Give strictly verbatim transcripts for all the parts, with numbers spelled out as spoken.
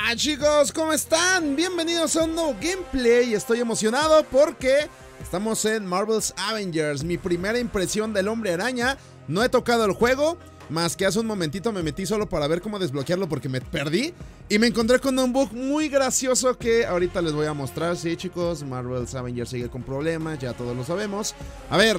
Hola chicos, ¿cómo están? Bienvenidos a un nuevo gameplay. Estoy emocionado porque estamos en Marvel's Avengers. Mi primera impresión del Hombre Araña. No he tocado el juego, más que hace un momentito me metí solo para ver cómo desbloquearlo porque me perdí. Y me encontré con un bug muy gracioso que ahorita les voy a mostrar. Sí chicos, Marvel's Avengers sigue con problemas, ya todos lo sabemos. A ver...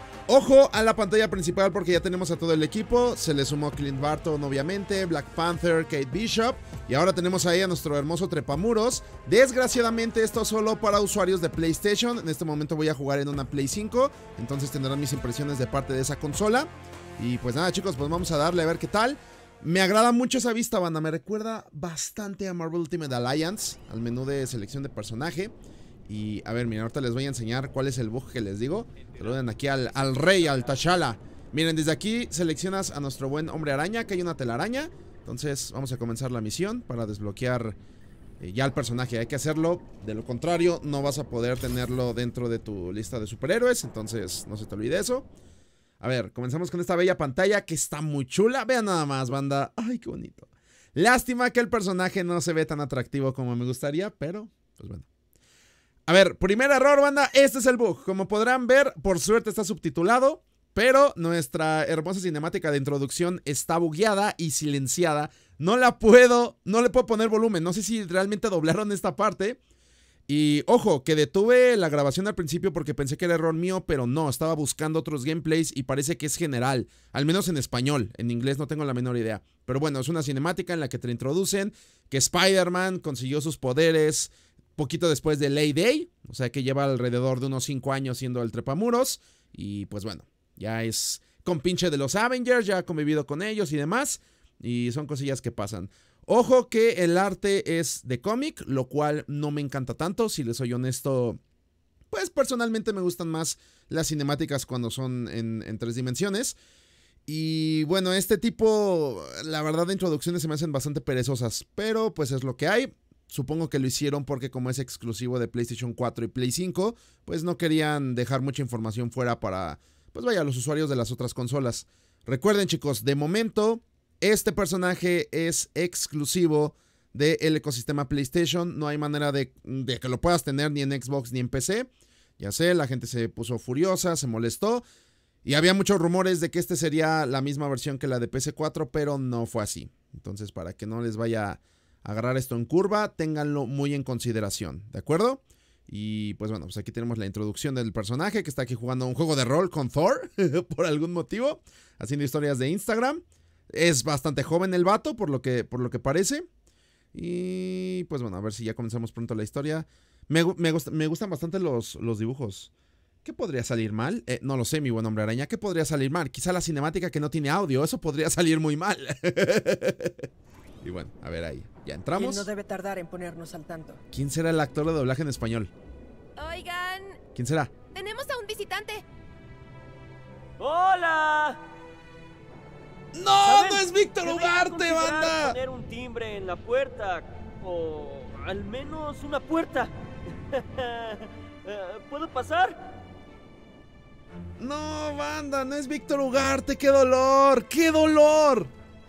Ojo a la pantalla principal porque ya tenemos a todo el equipo. Se le sumó Clint Barton obviamente, Black Panther, Kate Bishop. Y ahora tenemos ahí a nuestro hermoso trepamuros. Desgraciadamente esto es solo para usuarios de PlayStation. En este momento voy a jugar en una Play cinco. Entonces tendrán mis impresiones de parte de esa consola. Y pues nada chicos, pues vamos a darle a ver qué tal. Me agrada mucho esa vista, banda. Me recuerda bastante a Marvel Ultimate Alliance, al menú de selección de personaje. Y a ver, miren, ahorita les voy a enseñar cuál es el bug que les digo. Saluden aquí al, al rey, al T'Challa. Miren, desde aquí seleccionas a nuestro buen Hombre Araña, que hay una telaraña. Entonces vamos a comenzar la misión para desbloquear eh, ya el personaje. Hay que hacerlo, de lo contrario no vas a poder tenerlo dentro de tu lista de superhéroes. Entonces no se te olvide eso. A ver, comenzamos con esta bella pantalla que está muy chula. Vean nada más, banda. Ay, qué bonito. Lástima que el personaje no se ve tan atractivo como me gustaría, pero pues bueno. A ver, primer error, banda, este es el bug. Como podrán ver, por suerte está subtitulado, pero nuestra hermosa cinemática de introducción está bugueada y silenciada. No la puedo, no le puedo poner volumen. No sé si realmente doblaron esta parte. Y ojo, que detuve la grabación al principio porque pensé que era error mío, pero no, estaba buscando otros gameplays y parece que es general, al menos en español. En inglés no tengo la menor idea. Pero bueno, es una cinemática en la que te introducen que Spider-Man consiguió sus poderes poquito después de Lay Day, o sea que lleva alrededor de unos cinco años siendo el trepamuros. Y pues bueno, ya es compinche de los Avengers, ya ha convivido con ellos y demás. Y son cosillas que pasan. Ojo que el arte es de cómic, lo cual no me encanta tanto, si les soy honesto. Pues personalmente me gustan más las cinemáticas cuando son en, en tres dimensiones. Y bueno, este tipo, la verdad de introducciones se me hacen bastante perezosas, pero pues es lo que hay. Supongo que lo hicieron porque como es exclusivo de PlayStation cuatro y Play cinco, pues no querían dejar mucha información fuera para, pues vaya, los usuarios de las otras consolas. Recuerden chicos, de momento, este personaje es exclusivo del ecosistema PlayStation. No hay manera de, de que lo puedas tener ni en Xbox ni en P C. Ya sé, la gente se puso furiosa, se molestó. Y había muchos rumores de que este sería la misma versión que la de P S cuatro, pero no fue así. Entonces, para que no les vaya agarrar esto en curva, ténganlo muy en consideración, ¿de acuerdo? Y pues bueno, pues aquí tenemos la introducción del personaje que está aquí jugando un juego de rol con Thor, por algún motivo, haciendo historias de Instagram. Es bastante joven el vato, por lo que, por lo que parece. Y pues bueno, a ver si ya comenzamos pronto la historia. Me, me, gusta, me gustan bastante los, los dibujos. ¿Qué podría salir mal? Eh, no lo sé, mi buen Hombre Araña. ¿Qué podría salir mal? Quizá la cinemática que no tiene audio, eso podría salir muy mal. Y bueno, a ver ahí, ya entramos. ¿Quién no debe tardar en ponernos al tanto? ¿Quién será el actor de doblaje en español? Oigan, ¿Quién será? tenemos a un visitante. ¡Hola! ¡No! ¿Saben? ¡No es Víctor Deberían Ugarte, considerar banda! Poner un timbre en la puerta. O al menos una puerta. ¿Puedo pasar? No, banda, no es Víctor Ugarte. ¡Qué dolor! ¡Qué dolor!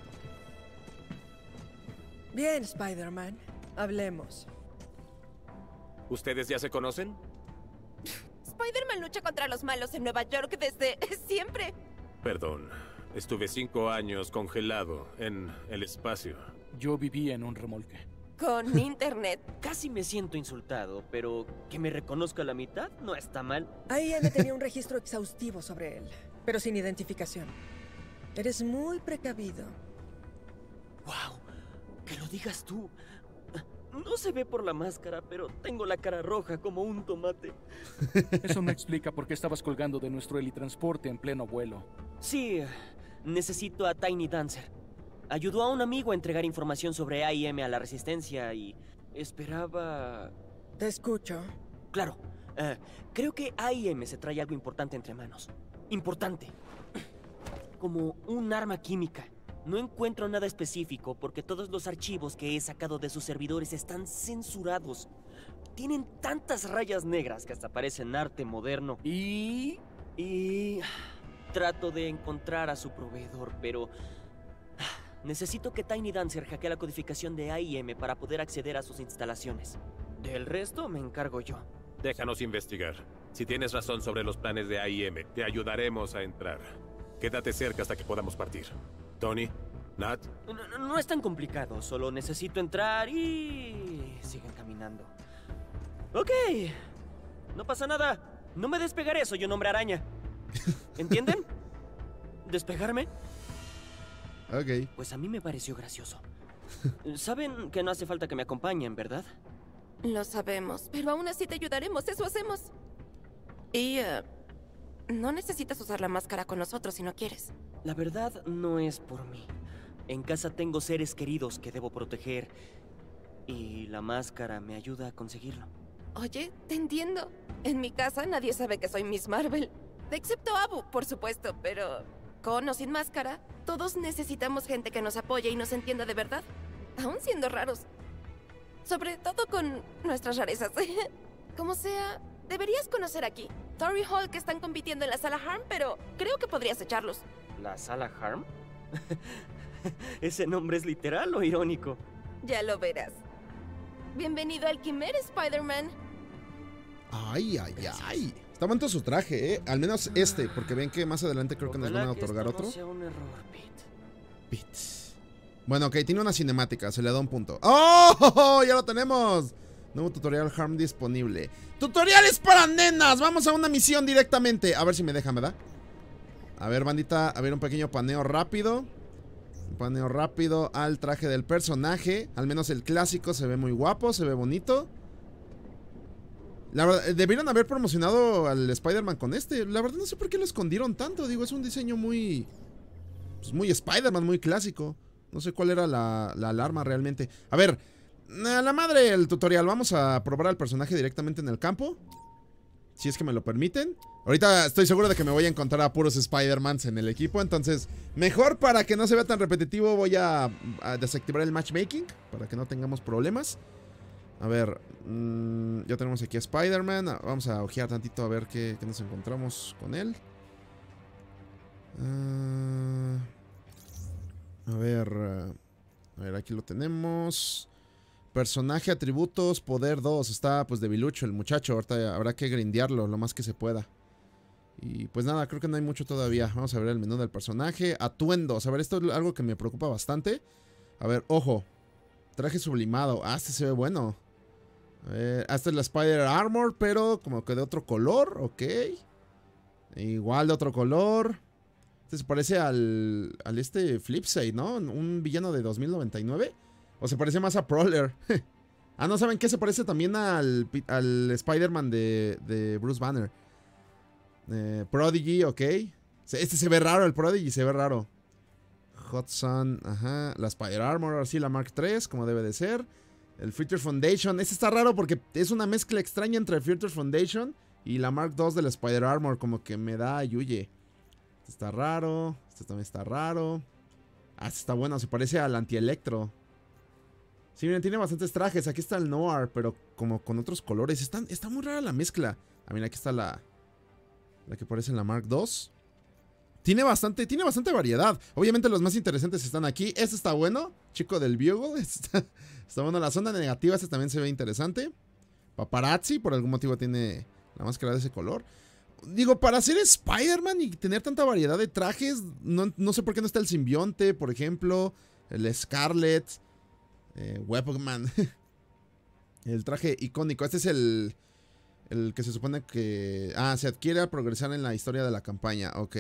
Bien, Spider-Man, hablemos. ¿Ustedes ya se conocen? Spider-Man lucha contra los malos en Nueva York desde siempre. Perdón, estuve cinco años congelado en el espacio. Yo vivía en un remolque. Con internet. Casi me siento insultado, pero que me reconozca la mitad no está mal. A I M tenía un registro exhaustivo sobre él, pero sin identificación. Eres muy precavido. ¡Wow! Que lo digas tú. No se ve por la máscara, pero tengo la cara roja como un tomate. Eso me explica por qué estabas colgando de nuestro helitransporte en pleno vuelo. Sí, necesito a Tiny Dancer. Ayudó a un amigo a entregar información sobre A I M a la Resistencia y esperaba... Te escucho. Claro, uh, creo que A I M se trae algo importante entre manos. Importante. Como un arma química. No encuentro nada específico porque todos los archivos que he sacado de sus servidores están censurados. Tienen tantas rayas negras que hasta parecen arte moderno. Y... Y... trato de encontrar a su proveedor, pero... Necesito que Tiny Dancer hackee la codificación de A I M para poder acceder a sus instalaciones. Del resto me encargo yo. Déjanos investigar. Si tienes razón sobre los planes de A I M, te ayudaremos a entrar. Quédate cerca hasta que podamos partir. Tony, Nat. No, no es tan complicado, solo necesito entrar y... sigan caminando. Ok, no pasa nada. No me despegaré, soy un hombre araña. ¿Entienden? ¿Despegarme? Ok. Pues a mí me pareció gracioso. Saben que no hace falta que me acompañen, ¿verdad? Lo sabemos, pero aún así te ayudaremos, eso hacemos. Y... Uh, no necesitas usar la máscara con nosotros si no quieres. La verdad no es por mí. En casa tengo seres queridos que debo proteger. Y la máscara me ayuda a conseguirlo. Oye, te entiendo. En mi casa nadie sabe que soy Miss Marvel. Excepto Abu, por supuesto, pero... con o sin máscara, todos necesitamos gente que nos apoye y nos entienda de verdad. Aún siendo raros. Sobre todo con nuestras rarezas. Como sea, deberías conocer aquí. Tori Hall, que están compitiendo en la sala Harm, pero creo que podrías echarlos. ¿La sala Harm? ¿Ese nombre es literal o irónico? Ya lo verás. Bienvenido al Quimera, Spider-Man. Ay, ay, ay. Está bonito su traje, ¿eh? Al menos este, porque ven que más adelante creo que nos van a otorgar otro. otro. No sea un error, Pete. Pete. Bueno, ok, tiene una cinemática, se le da un punto. ¡Oh! ¡Ya lo tenemos! Nuevo tutorial Harm disponible. ¡Tutoriales para nenas! Vamos a una misión directamente. A ver si me deja, ¿me da? A ver, bandita, a ver un pequeño paneo rápido. Un paneo rápido al traje del personaje. Al menos el clásico se ve muy guapo, se ve bonito. La verdad, debieron haber promocionado al Spider-Man con este. La verdad no sé por qué lo escondieron tanto. Digo, es un diseño muy... pues muy Spider-Man, muy clásico. No sé cuál era la, la alarma realmente. A ver, a la madre el tutorial. Vamos a probar al personaje directamente en el campo. Si es que me lo permiten. Ahorita estoy seguro de que me voy a encontrar a puros Spider-Mans en el equipo. Entonces, mejor para que no se vea tan repetitivo, voy a, a desactivar el matchmaking. Para que no tengamos problemas. A ver, mmm, ya tenemos aquí a Spider-Man. Vamos a ojear tantito a ver qué, qué nos encontramos con él. Uh, a ver, uh, a ver, aquí lo tenemos. Personaje, atributos, poder dos. Está pues debilucho el muchacho. Ahorita habrá que grindearlo lo más que se pueda. Y pues nada, creo que no hay mucho todavía. Vamos a ver el menú del personaje. Atuendos. A ver, esto es algo que me preocupa bastante. A ver, ojo. Traje sublimado. Ah, este se ve bueno. A ver, esta es la Spider Armor, pero como que de otro color. Ok. Igual de otro color. Este se parece al, al este Flipside, ¿no? Un villano de dos mil noventa y nueve. O se parece más a Prowler. Ah, ¿no saben qué? Se parece también al, al Spider-Man de, de Bruce Banner. Eh, Prodigy, ok. Este se ve raro, el Prodigy se ve raro. Hot Sun, ajá. La Spider Armor, ahora sí la Mark tres, como debe de ser. El Future Foundation. Este está raro porque es una mezcla extraña entre el Future Foundation y la Mark dos de la Spider Armor. Como que me da yuye. Este está raro. Este también está raro. Ah, este está bueno, se parece al Anti-Electro. Sí, miren, tiene bastantes trajes. Aquí está el Noir, pero como con otros colores. Está, está muy rara la mezcla. Ah, mira, aquí está la... la que parece en la Mark dos. Tiene bastante, tiene bastante variedad. Obviamente los más interesantes están aquí. Este está bueno. Chico del Bugle. Está, está bueno. La zona negativa, este también se ve interesante. Paparazzi, por algún motivo tiene la máscara de ese color. Digo, para ser Spider-Man y tener tanta variedad de trajes, no, no sé por qué no está el simbionte, por ejemplo. El Scarlet. Eh, Webman. El traje icónico. Este es el... el que se supone que... ah, se adquiere al progresar en la historia de la campaña. Ok.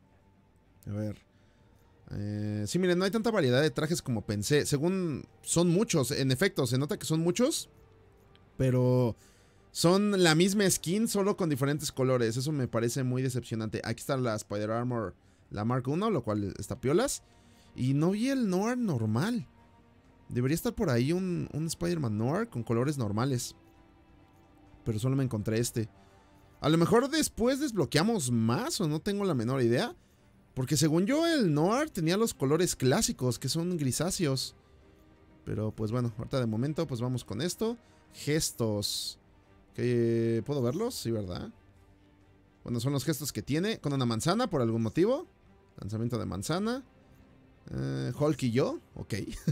A ver. Eh, sí, miren, no hay tanta variedad de trajes como pensé. Según son muchos, en efecto, se nota que son muchos. Pero son la misma skin, solo con diferentes colores. Eso me parece muy decepcionante. Aquí está la Spider Armor, la Mark uno, lo cual está piolas. Y no vi el Noir normal. Debería estar por ahí un, un Spider-Man Noir con colores normales. Pero solo me encontré este. A lo mejor después desbloqueamos más o no tengo la menor idea. Porque según yo el Noir tenía los colores clásicos que son grisáceos. Pero pues bueno, ahorita de momento pues vamos con esto. Gestos. ¿Que ¿Puedo verlos? Sí, ¿verdad? Bueno, son los gestos que tiene con una manzana por algún motivo. Lanzamiento de manzana. Uh, Hulk y yo, ok.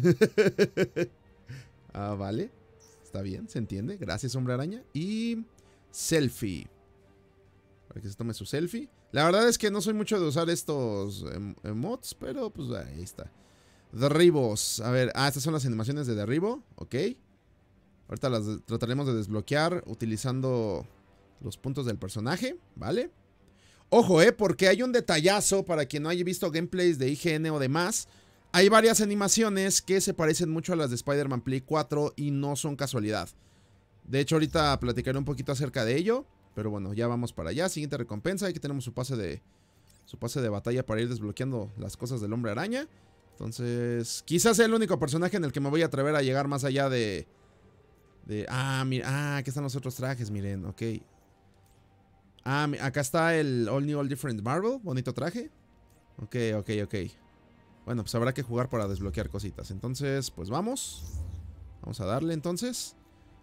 Ah, vale. Está bien, se entiende. Gracias, Hombre Araña. Y selfie. Para que se tome su selfie. La verdad es que no soy mucho de usar estos em emotes, pero pues ahí está. Derribos. A ver, ah, estas son las animaciones de derribo. Ok. Ahorita las trataremos de desbloquear utilizando los puntos del personaje, ¿vale? Ojo, eh, porque hay un detallazo para quien no haya visto gameplays de I G N o demás. Hay varias animaciones que se parecen mucho a las de Spider-Man Play cuatro y no son casualidad. De hecho, ahorita platicaré un poquito acerca de ello. Pero bueno, ya vamos para allá. Siguiente recompensa. Aquí tenemos su pase de su pase de batalla para ir desbloqueando las cosas del Hombre Araña. Entonces, quizás sea el único personaje en el que me voy a atrever a llegar más allá de... de ah, mira, ah, aquí están los otros trajes, miren, ok. Ah, acá está el All New All Different Marvel. Bonito traje. Ok, ok, ok. Bueno, pues habrá que jugar para desbloquear cositas. Entonces, pues vamos. Vamos a darle entonces.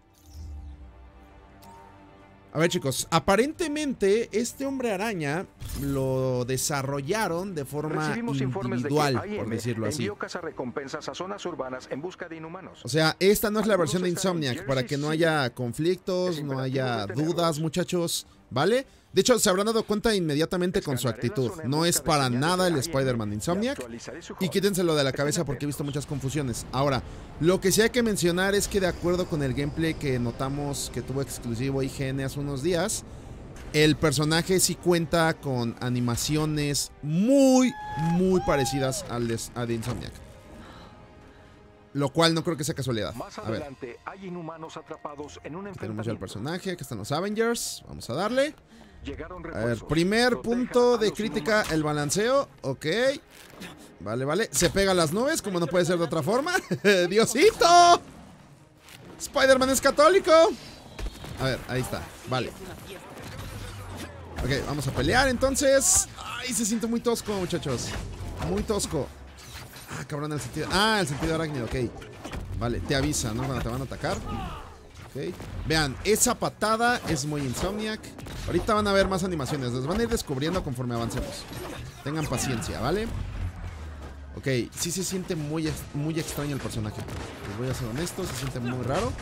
A ver, chicos, aparentemente este Hombre Araña lo desarrollaron de forma individual, de por decirlo así. A zonas urbanas en busca de inhumanos. O sea, esta no es la versión de Insomniac, para que no haya conflictos, no haya dudas, muchachos, ¿vale? De hecho, se habrán dado cuenta inmediatamente con su actitud. No es para nada el Spider-Man de Insomniac. Y quítenselo de la cabeza porque he visto muchas confusiones. Ahora, lo que sí hay que mencionar es que de acuerdo con el gameplay que notamos que tuvo exclusivo I G N hace unos días, el personaje sí cuenta con animaciones muy, muy parecidas al de, a de Insomniac. Lo cual no creo que sea casualidad. Más a ver. adelante hay inhumanos atrapados en un Tenemos ya el personaje, aquí están los Avengers. Vamos a darle. Llegaron A ver, primer punto de crítica, el balanceo. Ok. Vale, vale. Se pega a las nubes, como no puede ser de otra forma. ¡Diosito! Spider-Man es católico. A ver, ahí está. Vale. Ok, vamos a pelear entonces. Ay, se siente muy tosco, muchachos. Muy tosco. Ah, cabrón, el sentido. Ah, el sentido arácnido, ok. Vale, te avisa, ¿no? Cuando te van a atacar. Ok. Vean, esa patada es muy Insomniac. Ahorita van a ver más animaciones. Las van a ir descubriendo conforme avancemos. Tengan paciencia, ¿vale? Ok, sí se siente muy, muy extraño el personaje. Les voy a ser honesto, se siente muy raro.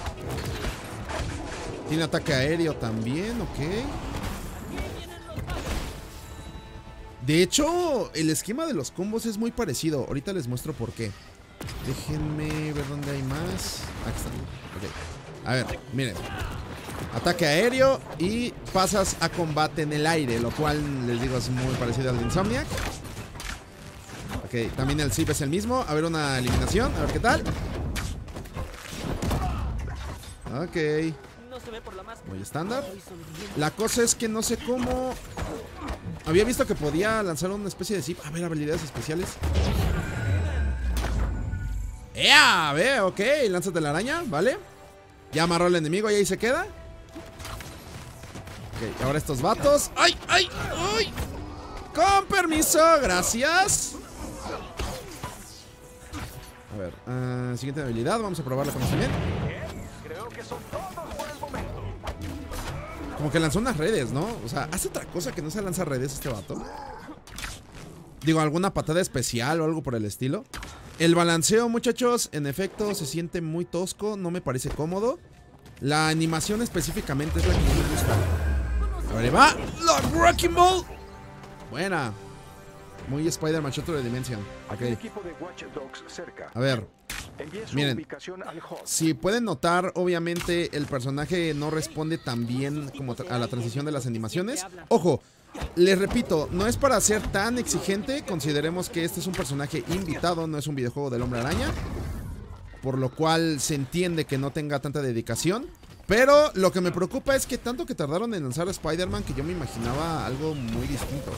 Tiene ataque aéreo también, ok. De hecho, el esquema de los combos es muy parecido. Ahorita les muestro por qué. Déjenme ver dónde hay más. Aquí están. Ok. A ver, miren. Ataque aéreo y pasas a combate en el aire, lo cual les digo es muy parecido al de Insomniac. Ok, también el zip es el mismo. A ver, una eliminación, a ver qué tal. Ok. Muy estándar. La cosa es que no sé cómo. Había visto que podía lanzar una especie de zip. A ver, habilidades especiales. ¡Ea! Ve, ok, lánzate la araña, ¿vale? Ya amarró al enemigo y ahí se queda. Ok, ahora estos vatos. ¡Ay, ay, ay! Con permiso, gracias. A ver, uh, siguiente habilidad, vamos a probarla con también. Creo que son todos por el momento. Como que lanzó unas redes, ¿no? O sea, hace otra cosa que no se lanza redes este vato. Digo, alguna patada especial o algo por el estilo. El balanceo, muchachos, en efecto se siente muy tosco. No me parece cómodo. La animación específicamente es la que no me gusta. A ver, ahí va. La Wrecking Ball. Buena. Muy Spider-Man Shot de Dimension. Okay. A ver. Miren, si pueden notar, obviamente el personaje no responde tan bien como a la transición de las animaciones. Ojo, les repito, no es para ser tan exigente. Consideremos que este es un personaje invitado, no es un videojuego del Hombre Araña, por lo cual se entiende que no tenga tanta dedicación. Pero lo que me preocupa es que tanto que tardaron en lanzar a Spider-Man que yo me imaginaba algo muy distinto.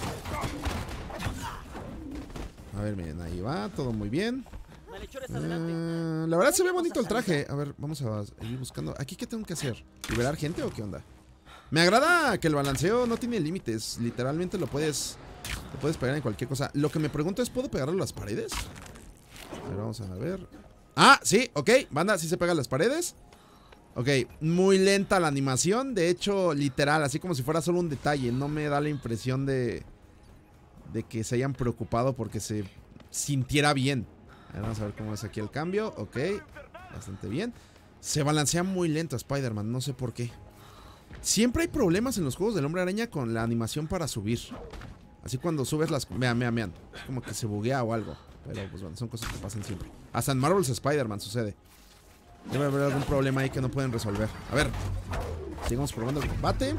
A ver, miren, ahí va, todo muy bien. Uh, la verdad se ve bonito el traje. A ver, vamos a ir buscando. ¿Aquí qué tengo que hacer? ¿Liberar gente o qué onda? Me agrada que el balanceo no tiene límites. Literalmente lo puedes Lo puedes pegar en cualquier cosa. Lo que me pregunto es, ¿puedo pegarlo a las paredes? A ver, vamos a ver. Ah, sí, ok, banda, sí se pega a las paredes. Ok, muy lenta la animación. De hecho, literal, así como si fuera solo un detalle. No me da la impresión de De que se hayan preocupado porque se sintiera bien. A ver, vamos a ver cómo es aquí el cambio. Ok, bastante bien. Se balancea muy lento Spider-Man, no sé por qué. Siempre hay problemas en los juegos del Hombre Araña con la animación para subir. Así cuando subes las... Vean, vean, vean. Es como que se buguea o algo. Pero pues bueno, son cosas que pasan siempre. Hasta en Marvel's Spider-Man sucede. Debe haber algún problema ahí que no pueden resolver. A ver, sigamos probando el combate.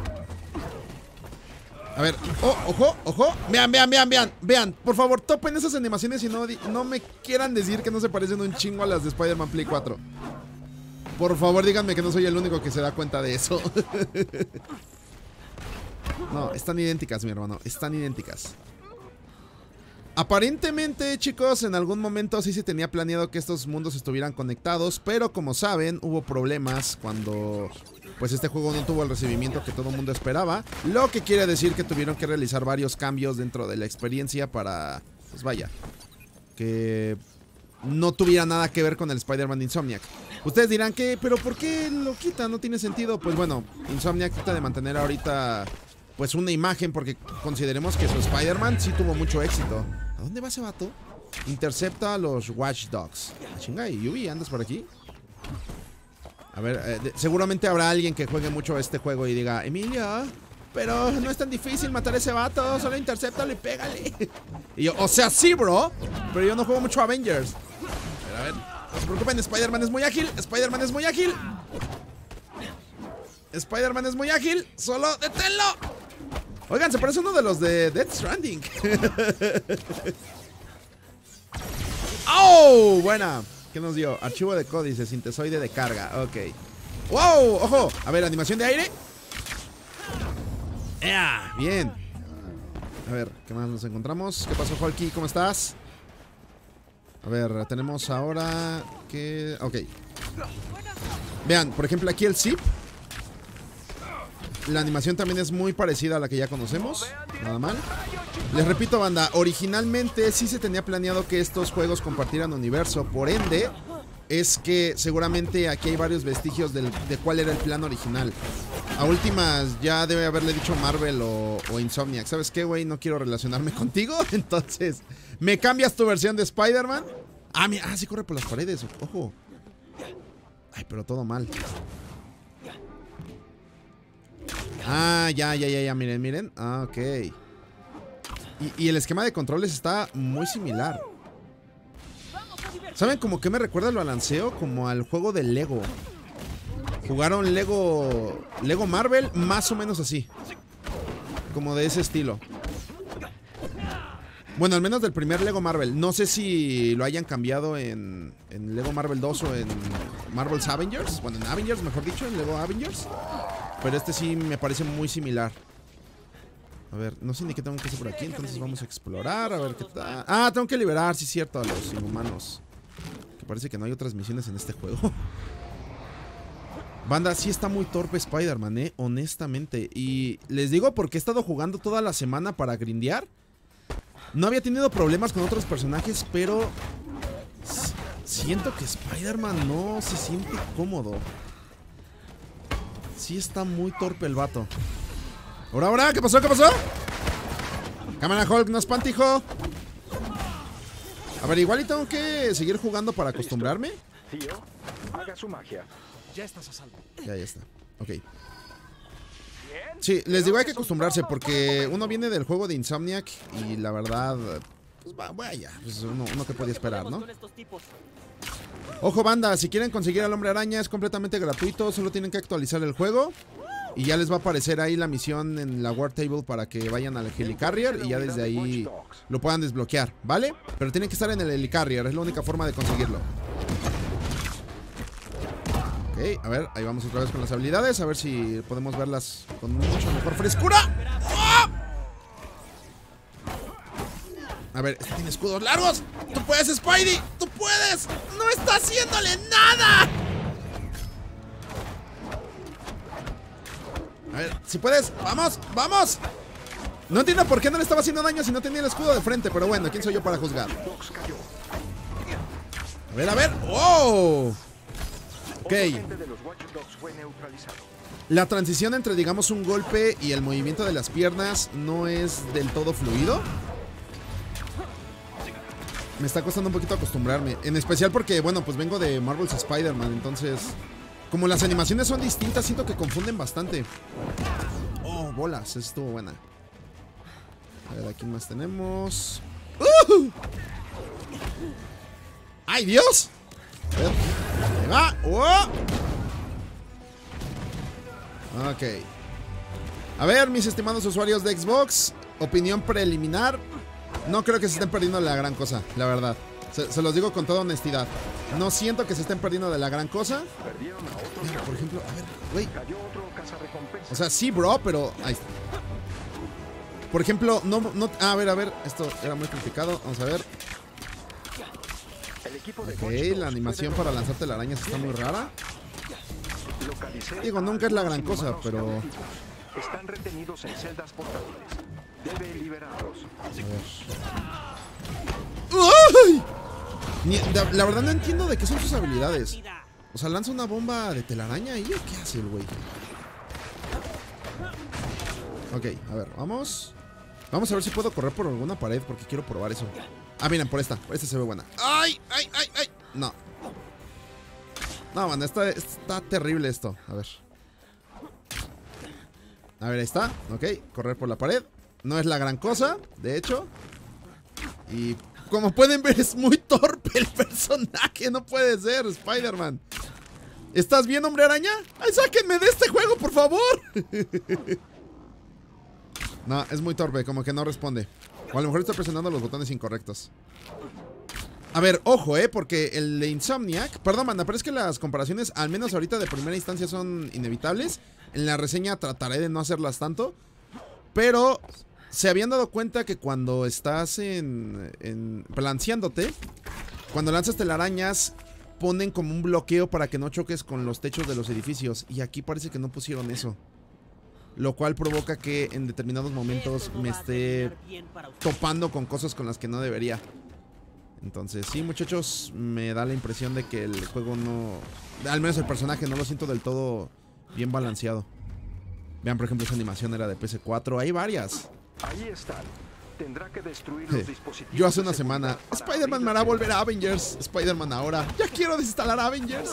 A ver, oh, ojo, ojo. Vean, vean, vean, vean. Vean, por favor, topen esas animaciones y no, no me quieran decir que no se parecen un chingo a las de Spider-Man Play cuatro. Por favor, díganme que no soy el único que se da cuenta de eso. No, están idénticas, mi hermano. Están idénticas. Aparentemente, chicos, en algún momento sí se tenía planeado que estos mundos estuvieran conectados, pero como saben, hubo problemas cuando pues este juego no tuvo el recibimiento que todo el mundo esperaba, lo que quiere decir que tuvieron que realizar varios cambios dentro de la experiencia para, pues vaya, que no tuviera nada que ver con el Spider-Man de Insomniac. Ustedes dirán que, pero ¿por qué lo quitan? No tiene sentido. Pues bueno, Insomniac trata de mantener ahorita pues una imagen, porque consideremos que su Spider-Man sí tuvo mucho éxito. ¿A dónde va ese vato? Intercepta a los Watch Dogs. Ah, chinga, ¿y Yubi, andas por aquí? A ver, eh, de, seguramente habrá alguien que juegue mucho este juego y diga, Emilio, pero no es tan difícil matar a ese vato, solo interceptalo y pégale. Y yo, o sea, sí, bro, pero yo no juego mucho Avengers. A ver, a ver, no se preocupen, Spider-Man es muy ágil, Spider-Man es muy ágil. Spider-Man es muy ágil, solo deténlo. Oigan, se parece uno de los de Death Stranding. ¡Oh! Buena. ¿Qué nos dio? Archivo de códice, sintesoide de carga. Ok. ¡Wow! ¡Ojo! A ver, animación de aire. ¡Yeah! Bien. A ver, ¿qué más nos encontramos? ¿Qué pasó, Hulky? ¿Cómo estás? A ver, tenemos ahora que... Ok. Vean, por ejemplo, aquí el zip. La animación también es muy parecida a la que ya conocemos. Nada mal. Les repito, banda, originalmente sí se tenía planeado que estos juegos compartieran universo. Por ende, es que seguramente aquí hay varios vestigios del, de cuál era el plan original. A últimas ya debe haberle dicho Marvel o, o Insomniac, ¿sabes qué, güey? No quiero relacionarme contigo. Entonces, ¿me cambias tu versión de Spider-Man? Ah, mira, ah, sí corre por las paredes. Ojo. Ay, pero todo mal. Ah, ya, ya, ya, ya, miren, miren. Ah, ok. Y, y el esquema de controles está muy similar. ¿Saben como que me recuerda el balanceo? Como al juego de Lego. Jugaron Lego Lego Marvel, más o menos así. Como de ese estilo. Bueno, al menos del primer Lego Marvel. No sé si lo hayan cambiado en, en Lego Marvel dos o en Marvel's Avengers. Bueno, en Avengers, mejor dicho, en Lego Avengers. Pero este sí me parece muy similar. A ver, no sé ni qué tengo que hacer por aquí. Entonces vamos a explorar, a ver qué tal. Ah, tengo que liberar, sí es cierto, a los inhumanos. Que parece que no hay otras misiones en este juego. Banda, sí está muy torpe Spider-Man, eh, honestamente. Y les digo porque he estado jugando toda la semana para grindear. No había tenido problemas con otros personajes, pero siento que Spider-Man no se siente cómodo. Sí está muy torpe el vato. Ahora, ahora, ¿qué pasó? ¿Qué pasó? Cámara Hulk, no espante, hijo. A ver, igual y tengo que seguir jugando para acostumbrarme. Tío, haga su magia. Ya estás a salvo. Ya, ya está. Ok. Sí, les digo, hay que acostumbrarse porque uno viene del juego de Insomniac y la verdad, pues vaya, pues uno, uno que podía esperar, ¿no? Ojo, banda, si quieren conseguir al Hombre Araña es completamente gratuito, solo tienen que actualizar el juego y ya les va a aparecer ahí la misión en la War Table para que vayan al Helicarrier y ya desde ahí lo puedan desbloquear, ¿vale? Pero tienen que estar en el Helicarrier, es la única forma de conseguirlo. Ok, a ver, ahí vamos otra vez con las habilidades, a ver si podemos verlas con mucho mejor frescura. ¡Oh! A ver, este tiene escudos largos. ¡Tú puedes, Spidey! ¡Tú puedes! ¡No está haciéndole nada! A ver, si puedes, ¡vamos! ¡Vamos! No entiendo por qué no le estaba haciendo daño si no tenía el escudo de frente, pero bueno, ¿quién soy yo para juzgar? A ver, a ver. ¡Oh! Ok. La transición entre, digamos, un golpe y el movimiento de las piernas no es del todo fluido. Me está costando un poquito acostumbrarme. En especial porque, bueno, pues vengo de Marvel's Spider-Man. Entonces, como las animaciones son distintas, siento que confunden bastante. Oh, bolas, esa estuvo buena. A ver, aquí más tenemos. ¡Uh! ¡Ay, Dios! A ver, ahí va. ¡Oh! Ok. A ver, mis estimados usuarios de Xbox, opinión preliminar. No creo que se estén perdiendo de la gran cosa, la verdad. Se, se los digo con toda honestidad. No siento que se estén perdiendo de la gran cosa. Mira, por ejemplo, a ver, güey. O sea, sí, bro, pero ahí está. Por ejemplo, no, no... A ver, a ver, esto era muy complicado. Vamos a ver. Ok, la animación para lanzarte la araña está muy rara. Digo, nunca es la gran cosa, pero... Están retenidos en celdas portátiles. Debe liberarlos. A ver. ¡Uy! Ni, la, la verdad no entiendo de qué son sus habilidades. O sea, lanza una bomba de telaraña y ¿qué hace el güey? Ok, a ver, vamos. Vamos a ver si puedo correr por alguna pared porque quiero probar eso. Ah, miren, por esta. Por esta se ve buena. ¡Ay, ay, ay, ay! No. No, man, está, está terrible esto. A ver. A ver, ahí está. Ok, correr por la pared. No es la gran cosa, de hecho. Y como pueden ver, es muy torpe el personaje. No puede ser, Spider-Man. ¿Estás bien, hombre araña? ¡Ay, sáquenme de este juego, por favor! No, es muy torpe, como que no responde. O a lo mejor está presionando los botones incorrectos. A ver, ojo, eh, porque el de Insomniac... Perdón, manda, pero es que las comparaciones, al menos ahorita de primera instancia, son inevitables. En la reseña trataré de no hacerlas tanto. Pero se habían dado cuenta que cuando estás en, en balanceándote, cuando lanzas telarañas, ponen como un bloqueo para que no choques con los techos de los edificios. Y aquí parece que no pusieron eso. Lo cual provoca que en determinados momentos me esté topando con cosas con las que no debería. Entonces, sí, muchachos, me da la impresión de que el juego no... Al menos el personaje no lo siento del todo bien balanceado. Vean, por ejemplo, esa animación era de P S cuatro. Hay varias. Ahí están. Tendrá que destruir los dispositivos. Yo hace una semana, Spider-Man me hará volver a Avengers. Spider-Man ahora. Ya quiero desinstalar Avengers.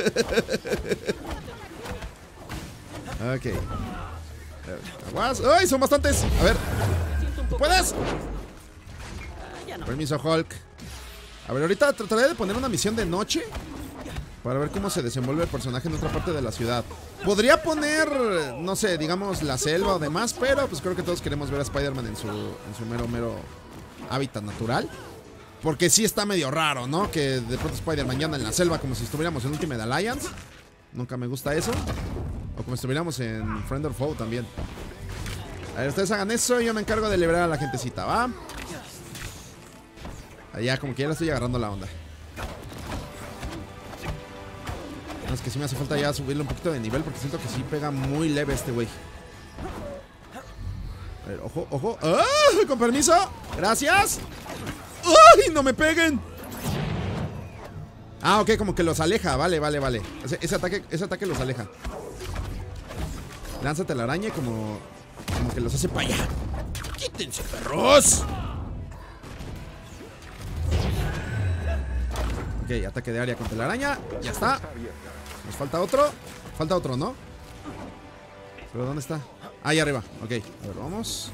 Ok. Aguas. ¡Ay, son bastantes! A ver. ¿Puedes? Permiso, Hulk. A ver, ahorita trataré de poner una misión de noche para ver cómo se desenvuelve el personaje en otra parte de la ciudad. Podría poner, no sé, digamos la selva o demás, pero pues creo que todos queremos ver a Spider-Man en su, en su mero, mero hábitat natural. Porque sí está medio raro, ¿no? Que de pronto Spider-Man ya anda en la selva como si estuviéramos en Ultimate Alliance. Nunca me gusta eso. O como si estuviéramos en Friend or Foe también. A ver, ustedes hagan eso y yo me encargo de liberar a la gentecita, ¿va? Allá, como que ya le estoy agarrando la onda. No, es que sí me hace falta ya subirle un poquito de nivel porque siento que sí pega muy leve este güey. A ver, ojo, ojo. ¡Ah! Con permiso. Gracias. ¡Ay! ¡No me peguen! Ah, ok, como que los aleja. Vale, vale, vale. Ese, ese ataque, ese ataque los aleja. Lánzate la araña como, como que los hace para allá. ¡Quítense, perros! Ok, ataque de área contra la araña. Ya está. Nos falta otro. Falta otro, ¿no? ¿Pero dónde está? Ahí arriba. Ok, a ver, vamos.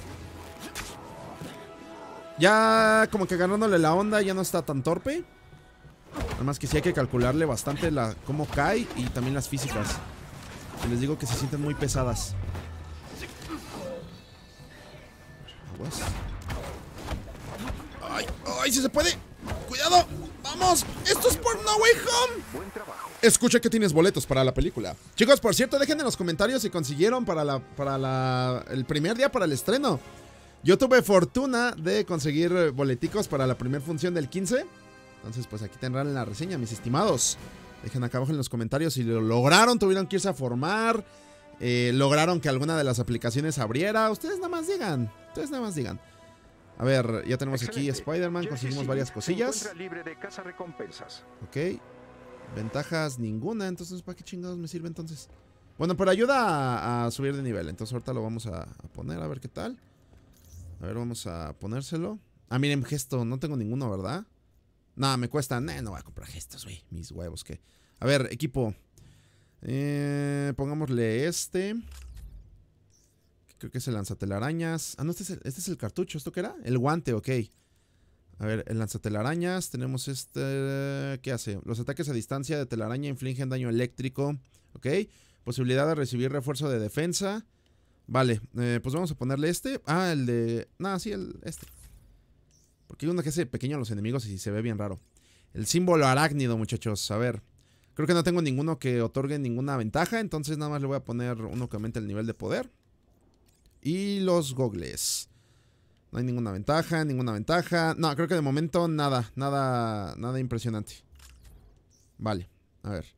Ya como que agarrándole la onda. Ya no está tan torpe. Nada más que sí hay que calcularle bastante la, cómo cae y también las físicas. Y les digo que se sienten muy pesadas. Aguas. ¡Ay! ¡Ay! ¡Si se puede! ¡Cuidado! ¡Vamos! ¡Esto es por No Way Home! Buen trabajo. Escucha que tienes boletos para la película. Chicos, por cierto, dejen en los comentarios si consiguieron para la para la el primer día para el estreno. Yo tuve fortuna de conseguir boleticos para la primera función del quince. Entonces, pues aquí tendrán la reseña, mis estimados. Dejen acá abajo en los comentarios si lo lograron, tuvieron que irse a formar, eh, lograron que alguna de las aplicaciones abriera. Ustedes nada más digan, ustedes nada más digan. A ver, ya tenemos aquí a Spider-Man, conseguimos varias cosillas. Libre de cazarrecompensas. Ok. Ventajas ninguna, entonces ¿para qué chingados me sirve entonces? Bueno, pero ayuda a, a subir de nivel. Entonces ahorita lo vamos a, a poner, a ver qué tal. A ver, vamos a ponérselo. Ah, miren, gesto, no tengo ninguno, ¿verdad? Nah, me cuestan. Eh, no voy a comprar gestos, güey. Mis huevos, ¿qué? A ver, equipo. Eh, pongámosle este. Creo que es el lanzatelarañas. Ah, no, este es el, este es el cartucho. ¿Esto qué era? El guante, ok. A ver, el lanzatelarañas. Tenemos este... ¿Qué hace? Los ataques a distancia de telaraña infligen daño eléctrico. Ok. Posibilidad de recibir refuerzo de defensa. Vale, eh, pues vamos a ponerle este. Ah, el de... No, sí, el este. Porque hay uno que hace pequeño a los enemigos y se ve bien raro. El símbolo arácnido, muchachos. A ver. Creo que no tengo ninguno que otorgue ninguna ventaja. Entonces nada más le voy a poner uno que aumente el nivel de poder. Y los gogles. No hay ninguna ventaja, ninguna ventaja. No, creo que de momento nada, nada, nada impresionante. Vale, a ver.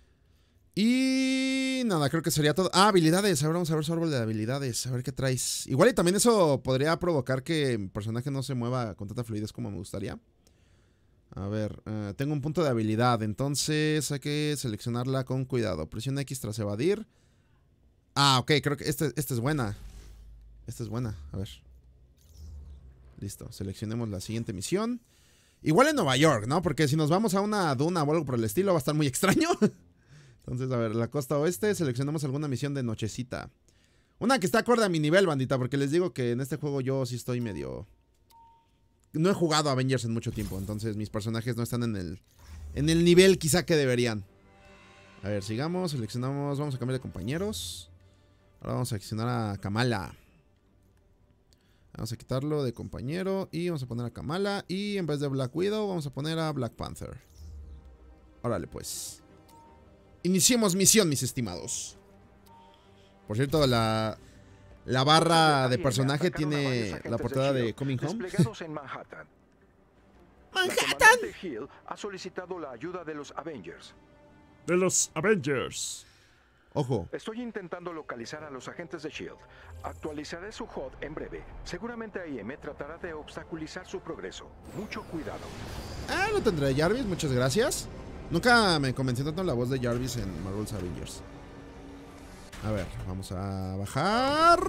Y nada, creo que sería todo. Ah, habilidades. Ahora vamos a ver su árbol de habilidades. A ver qué traes. Igual y también eso podría provocar que mi personaje no se mueva con tanta fluidez como me gustaría. A ver, uh, tengo un punto de habilidad. Entonces hay que seleccionarla con cuidado. Presiona X tras evadir. Ah, ok, creo que esta este es buena. Esta es buena, a ver. Listo, seleccionemos la siguiente misión. Igual en Nueva York, ¿no? Porque si nos vamos a una duna o algo por el estilo va a estar muy extraño. Entonces, a ver, la costa oeste. Seleccionamos alguna misión de nochecita. Una que está acorde a mi nivel, bandita. Porque les digo que en este juego yo sí estoy medio... No he jugado a Avengers en mucho tiempo. Entonces mis personajes no están en el... En el nivel quizá que deberían. A ver, sigamos, seleccionamos. Vamos a cambiar de compañeros. Ahora vamos a seleccionar a Kamala. Vamos a quitarlo de compañero y vamos a poner a Kamala. Y en vez de Black Widow vamos a poner a Black Panther. Órale pues. Iniciemos misión, mis estimados. Por cierto, la, la barra de personaje tiene la portada de Coming Home. En Manhattan. ¡Manhattan! La Hill ha solicitado la ayuda de los Avengers. De los Avengers. Ojo. Estoy intentando localizar a los agentes de Shield. Actualizaré su H U D en breve. Seguramente A I M tratará de obstaculizar su progreso. Mucho cuidado. Ah, lo tendré Jarvis, muchas gracias. Nunca me convenció tanto la voz de Jarvis en Marvel's Avengers. A ver, vamos a bajar.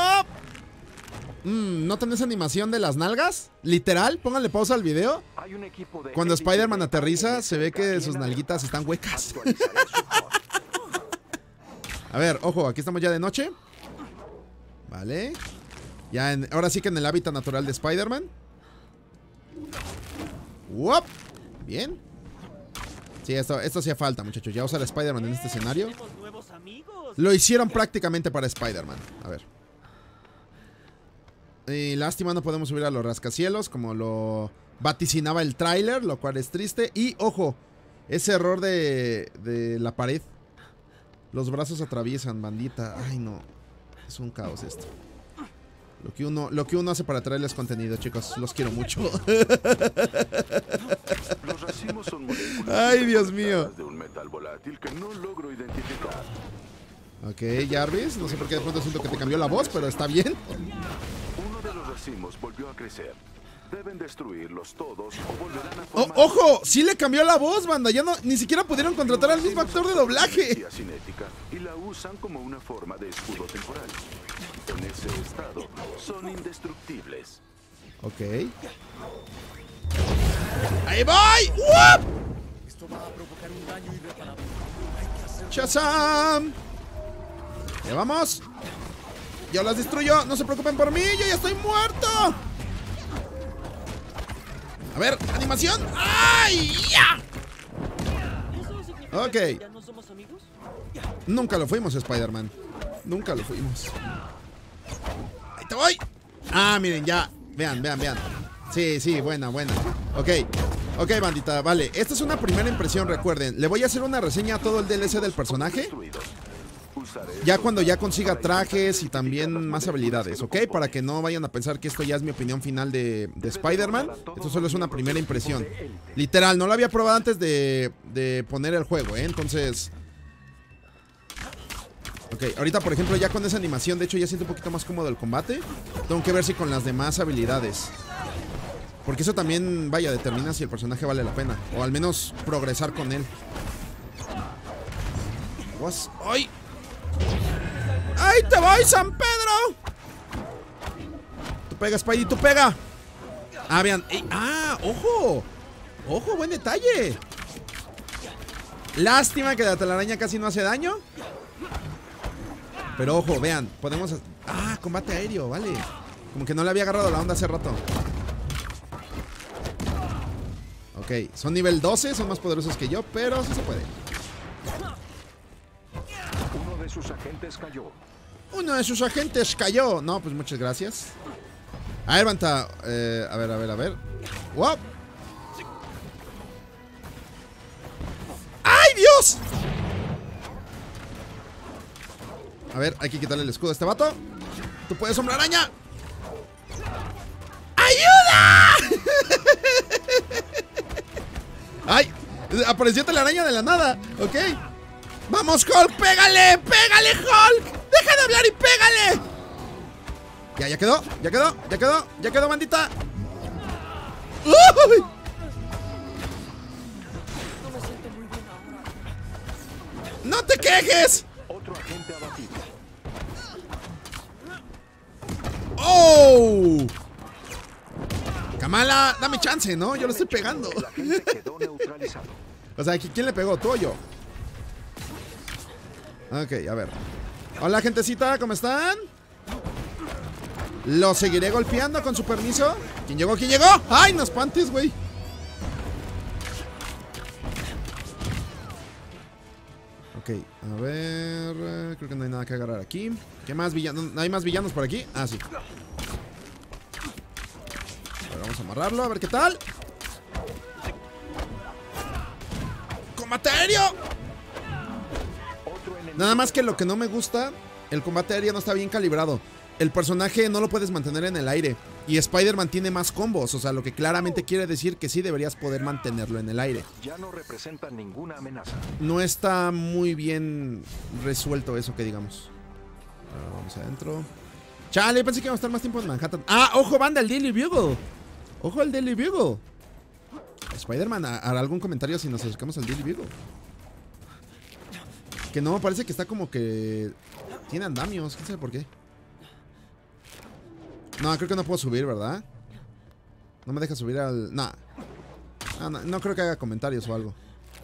Mm, ¿Notan esa animación de las nalgas? Literal, pónganle pausa al video. Hay un equipo de Cuando Spider-Man de aterriza, se ve que sus nalguitas están huecas. A ver, ojo, aquí estamos ya de noche. Vale. Ya en, ahora sí que en el hábitat natural de Spider-Man. ¡Wop! Bien. Sí, esto, esto hacía falta, muchachos. Ya usar a Spider-Man en este escenario. Lo hicieron prácticamente para Spider-Man. A ver. Y lástima, no podemos subir a los rascacielos como lo vaticinaba el tráiler, lo cual es triste. Y, ojo, ese error de, de la pared. Los brazos atraviesan, bandita. Ay, no. Es un caos esto. Lo que uno, lo que uno hace para traerles contenido, chicos. Los quiero mucho. Los racimos son moléculas Ay, Dios mío. de un metal volátil que no logro identificar. Ok, Jarvis. No sé por qué de pronto siento que te cambió la voz, pero está bien. Uno de los racimos volvió a crecer. Deben destruirlos todos o volverán a Oh, formar... ¡Ojo! Sí le cambió la voz, banda. Ya no, ni siquiera pudieron contratar al mismo actor de doblaje. Cinética y la usan como una forma de escudo temporal. En ese estado, son indestructibles. Ok. ¡Ahí voy! ¡Wup! Esto va a provocar un daño irreparable. ¡Shazam! ¡Ya vamos! ¡Yo las destruyo! ¡No se preocupen por mí! ¡Yo ya estoy muerto! A ver, animación. ¡Ay! ¡Ya! Ok. ¿Ya no somos amigos? Nunca lo fuimos, Spider-Man. Nunca lo fuimos. ¡Ahí te voy! Ah, miren, ya. Vean, vean, vean. Sí, sí, buena, buena. Ok. Ok, bandita, vale. Esta es una primera impresión, recuerden. Le voy a hacer una reseña a todo el D L C del personaje. Ya cuando ya consiga trajes y también más habilidades, ¿ok? Para que no vayan a pensar que esto ya es mi opinión final de, de Spider-Man. Esto solo es una primera impresión. Literal, no lo había probado antes de, de poner el juego, ¿eh? Entonces... Ok, ahorita por ejemplo ya con esa animación, de hecho ya siento un poquito más cómodo el combate. Tengo que ver si con las demás habilidades. Porque eso también, vaya, determina si el personaje vale la pena. O al menos progresar con él. ¡Ay! ¡Ahí te voy, San Pedro! Tú pega, Spidey, tú pega. Ah, vean. ¡Ey! ¡Ah! ¡Ojo! ¡Ojo, buen detalle! Lástima que la telaraña casi no hace daño. Pero ojo, vean, podemos... Ah, combate aéreo, vale. Como que no le había agarrado la onda hace rato. Ok, son nivel doce, son más poderosos que yo, pero sí se puede. Uno de sus agentes cayó. Uno de sus agentes cayó. No, pues muchas gracias. A ver, Banta. Eh, a ver, a ver, a ver. ¡Wow! ¡Ay, Dios! A ver, hay que quitarle el escudo a este vato. ¡Tú puedes, hombre araña! ¡Ayuda! ¡Ay! Apareció telaraña de la nada. Ok. ¡Vamos, Hulk! ¡Pégale! ¡Pégale, Hulk! ¡Deja de hablar y pégale! Ya, ya quedó, ya quedó, ya quedó, ya quedó, bandita. ¡Uy! ¡No te quejes! Otro agente abatido. ¡Oh! Kamala, dame chance, ¿no? Yo lo estoy pegando. El agente quedó neutralizado. O sea, ¿quién le pegó? ¿Tú o yo? Ok, a ver. Hola, gentecita, ¿cómo están? Lo seguiré golpeando con su permiso. ¿Quién llegó? ¿Quién llegó? ¡Ay, no espantes, güey! Ok, a ver. Creo que no hay nada que agarrar aquí. ¿Qué más villanos? ¿No hay más villanos por aquí? Ah, sí. A ver, vamos a amarrarlo, a ver qué tal. ¡Combate aéreo! Nada más que lo que no me gusta, el combate aéreo no está bien calibrado. El personaje no lo puedes mantener en el aire. Y Spider-Man tiene más combos. O sea, lo que claramente quiere decir que sí deberías poder mantenerlo en el aire. Ya no representa ninguna amenaza. No está muy bien resuelto eso que digamos. Ahora vamos adentro. Chale, pensé que iba a estar más tiempo en Manhattan. Ah, ojo, banda, el Daily Bugle. Ojo al Daily Bugle. Spider-Man hará algún comentario si nos acercamos al Daily Bugle. Que no, parece que está como que tiene andamios, quién sabe por qué. No, creo que no puedo subir, ¿verdad? No me deja subir al... Nah. No, no, no creo que haga comentarios o algo.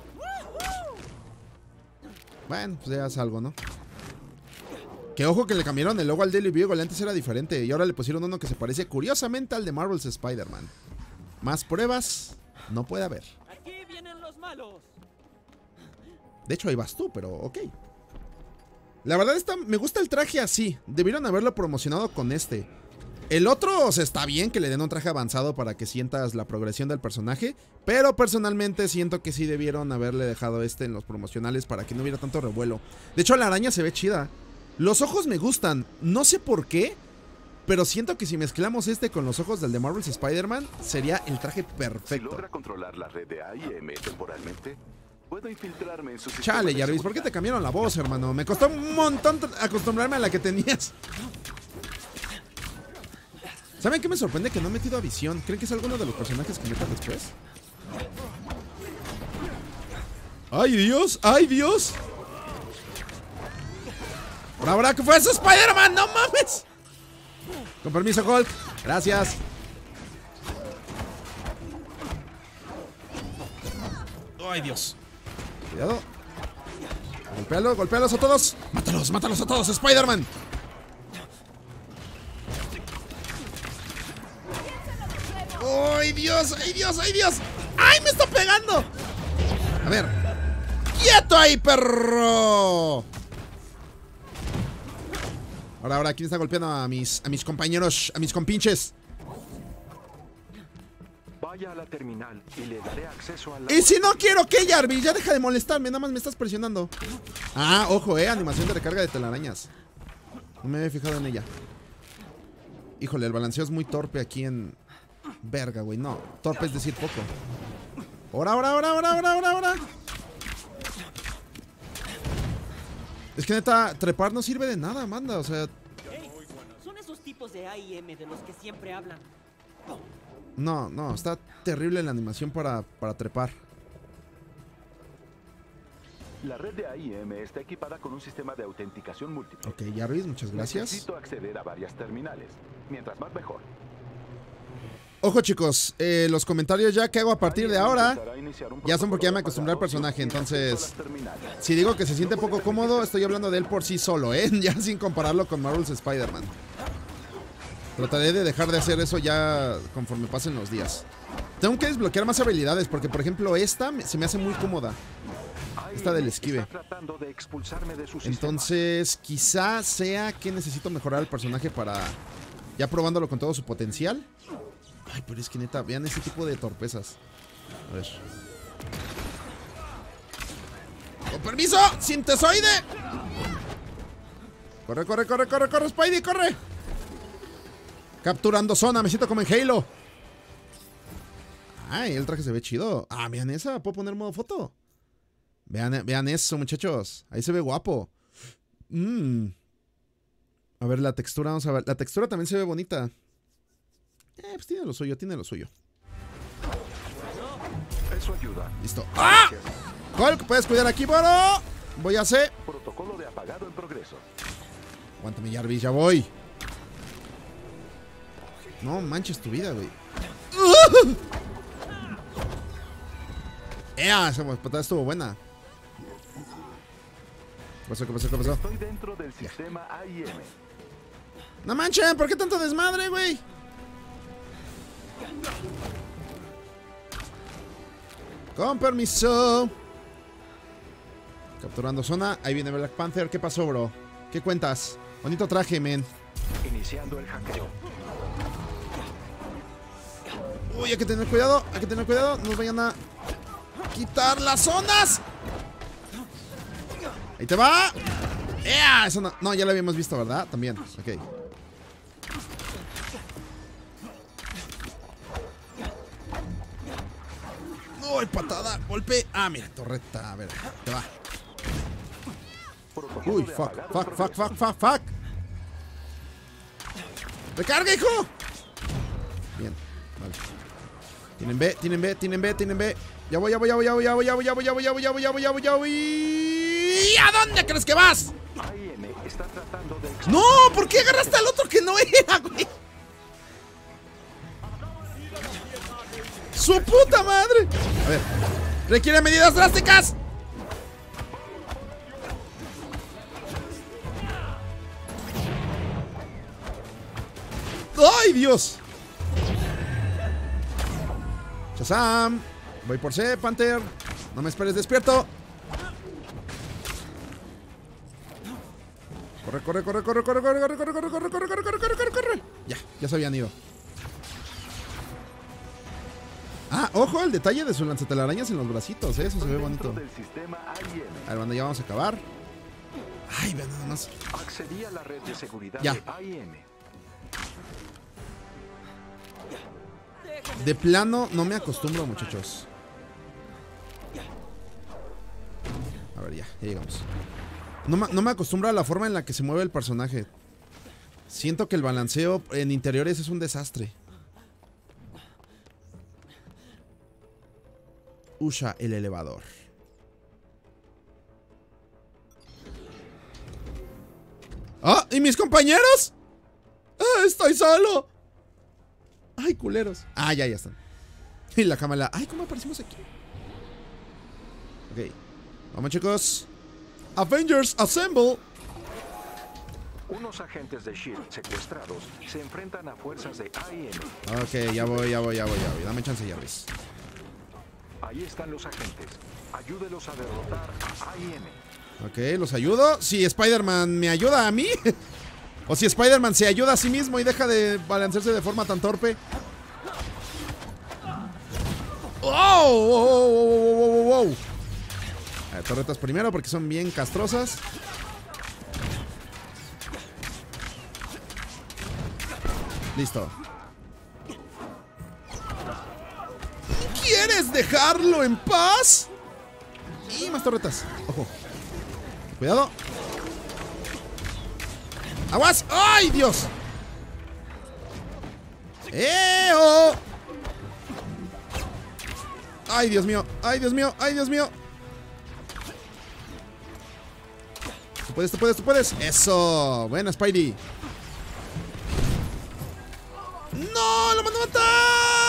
Bueno, pues ya es algo, ¿no? Que ojo que le cambiaron el logo al Daily Bugle. Antes era diferente y ahora le pusieron uno que se parece curiosamente al de Marvel's Spider-Man. Más pruebas no puede haber. Aquí vienen los malos. De hecho, ahí vas tú, pero ok. La verdad está, me gusta el traje así. Debieron haberlo promocionado con este. El otro, o sea, está bien que le den un traje avanzado para que sientas la progresión del personaje. Pero personalmente siento que sí debieron haberle dejado este en los promocionales para que no hubiera tanto revuelo. De hecho, la araña se ve chida. Los ojos me gustan. No sé por qué, pero siento que si mezclamos este con los ojos del de Marvel's Spider-Man, sería el traje perfecto. Si logra controlar la red de A I M temporalmente, puedo infiltrarme en su sistema. Chale, de Jarvis, ¿por qué te cambiaron la voz, hermano? Me costó un montón acostumbrarme a la que tenías. ¿Saben qué me sorprende? Que no he metido a Visión. ¿Creen que es alguno de los personajes que metan después? ¡Ay, Dios! ¡Ay, Dios! ¡Por ahora! ¿Qué fue eso, Spider-Man? ¡No mames! Con permiso, Hulk. Gracias. ¡Ay, Dios! Cuidado. Golpéalo, golpéalos a todos. ¡Mátalos, mátalos a todos, Spider-Man! ¡Ay, Dios! ¡Ay, Dios! ¡Ay, Dios! ¡Ay, me está pegando! A ver. ¡Quieto ahí, perro! Ahora, ahora, ¿quién está golpeando a mis, a mis compañeros, a mis compinches? Vaya a la terminal y le daré acceso a la... Y si no quiero, ¿qué, Jarvis? Ya deja de molestarme, nada más me estás presionando. Ah, ojo, eh, animación de recarga de telarañas. No me había fijado en ella. Híjole, el balanceo es muy torpe aquí en... Verga, güey, no. Torpe es decir poco. Ahora, ahora, ahora, ahora, ahora, ahora, ahora. Es que neta, trepar no sirve de nada, manda, o sea... Hey, son esos tipos de A I M de los que siempre hablan. No, no, está terrible la animación para, para trepar. La red de A I M está equipada con un sistema de autenticación múltiple. Ok, Jarvis, muchas gracias. Necesito acceder a varias terminales. Mientras más, mejor. Ojo chicos, eh, los comentarios ya que hago a partir de ahora ya son porque ya me acostumbré al personaje. Entonces, si digo que se siente poco cómodo, estoy hablando de él por sí solo, ¿eh? Ya sin compararlo con Marvel's Spider-Man. Trataré de dejar de hacer eso ya conforme pasen los días. Tengo que desbloquear más habilidades porque, por ejemplo, esta se me hace muy cómoda. Esta del esquive. Entonces, quizá sea que necesito mejorar el personaje para... Ya probándolo con todo su potencial. Ay, pero es que neta, vean ese tipo de torpezas. A ver. ¡Con permiso! ¡Sintesoide! Corre, corre, corre, corre, corre, Spidey, corre. Capturando zona, me siento como en Halo. Ay, el traje se ve chido. Ah, vean esa, ¿puedo poner modo foto? Vean, vean eso, muchachos. Ahí se ve guapo. Mmm. A ver la textura, vamos a ver. La textura también se ve bonita. Eh, pues tiene lo suyo, tiene lo suyo. Eso ayuda. Listo. ¡Ah! Hulk, puedes cuidar aquí, Boro. Voy a hacer. Protocolo de apagado en progreso. Aguántame, Jarvis, ya voy. No manches tu vida, güey. ¡Ea! Esa patada estuvo buena. ¿Qué pasó? ¿Qué pasó? ¿Qué pasó? Estoy dentro del sistema A I M. No manchen, ¿por qué tanto desmadre, güey? Con permiso. Capturando zona. Ahí viene Black Panther. ¿Qué pasó, bro? ¿Qué cuentas? Bonito traje, men. Iniciando el hackeo. Uy, hay que tener cuidado. Hay que tener cuidado. No nos vayan a quitar las zonas. Ahí te va. ¡Ea! Eso no, no, ya lo habíamos visto, ¿verdad? También. Ok. ¡Uy, patada! ¡Golpe! Ah, mira, torreta. A ver, te va. Uy, fuck, fuck, fuck, fuck, fuck, fuck. ¡Recarga, hijo! Bien, vale. Tienen B, tienen B, tienen B, tienen B. Ya voy, ya voy, ya voy, ya voy, ya voy, ya voy, ya voy, ya voy, ya voy, ya voy, ya voy, ya voy, ya voy. ¿A dónde crees que vas? No, ¿por qué agarraste al otro que no era, güey? ¡Su puta madre! A ver, requiere medidas drásticas. ¡Ay, Dios! Shazam. Voy por C, Panther. No me esperes despierto. Corre, corre, corre, corre, corre, corre, corre, corre, corre, corre, corre, corre, corre, corre, corre, corre. Ya, ya se habían ido. Ah, ojo, el detalle de sus lanzatelarañas en los bracitos, ¿eh? Eso se ve bonito. A ver, banda, ya vamos a acabar. Ay, vean nada más. Accedí a la red de seguridad ya. de A I M. De plano, no me acostumbro, muchachos. A ver, ya, ya llegamos. No, no me acostumbro a la forma en la que se mueve el personaje. Siento que el balanceo en interiores es un desastre. Usa el elevador. ¡Ah! ¿Y mis compañeros? ¡Ah, estoy solo! ¡Ay, culeros! Ah, ya, ya están. Y la cámara. ¡Ay, cómo aparecimos aquí! Ok. Vamos, chicos. Avengers Assemble. Unos agentes de Shield secuestrados se enfrentan a fuerzas de A I M. Ok, ya voy, ya voy, ya voy, ya voy. Dame chance, Jarvis. Ahí están los agentes. Ayúdelos a derrotar a A I M. Ok, los ayudo. Si Spider-Man me ayuda a mí. O si Spider-Man se ayuda a sí mismo y deja de balancearse de forma tan torpe. ¡Oh! ¡Oh! ¡Oh! ¡Oh! ¡Oh! ¡Oh! A ver, torretas primero porque son bien castrosas. Listo. ¿Quieres dejarlo en paz? Y más torretas. Ojo. Cuidado. ¡Aguas! ¡Ay, Dios! ¡Eo! ¡Ay, Dios mío! ¡Ay, Dios mío! ¡Ay, Dios mío! Tú puedes, tú puedes, tú puedes. ¡Eso! Buena, Spidey. ¡No! ¡Lo mandó a matar!